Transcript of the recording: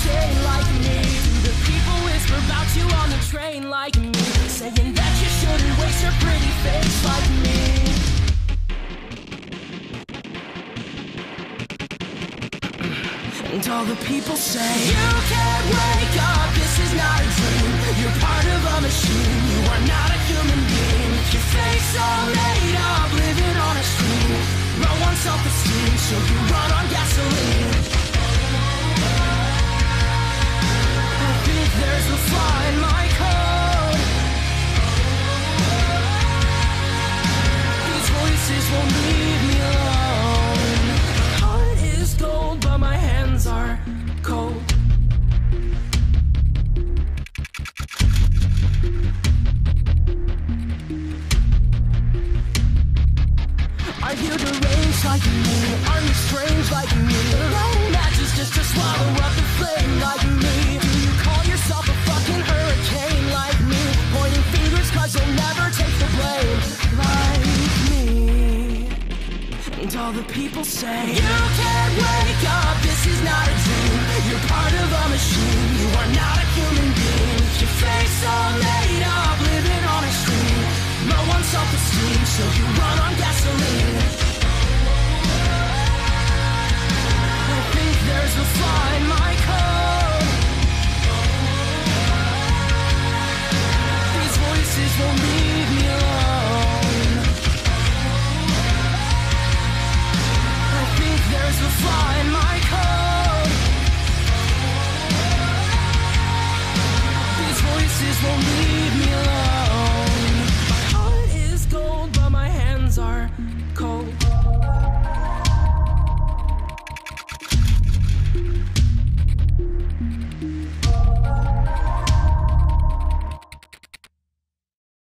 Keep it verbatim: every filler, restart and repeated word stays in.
insane like me? Do the people whisper about you on the train like me, saying that you shouldn't waste your pretty face like me? And all the people say, you can't wake up, this is not a dream. You're part of a machine, you are not a human being. Your face all made up, living on a stream. Low on self-esteem, so you run on gasoline. I think there's a flaw in my code. These voices won't leave me alone. Heart is gold, but my hands are cold. Are you deranged like me? Are you strange like me? Lighting matches just to swallow up the flame like me? Do you call yourself a fucking hurricane like me? Pointing fingers cause you'll never take the blame like me. And all the people say, you can't wake up, this is not a dream. You're part of a machine, you are not a human being. Your face all made up, living on a stream. Low on self-esteem, so you run on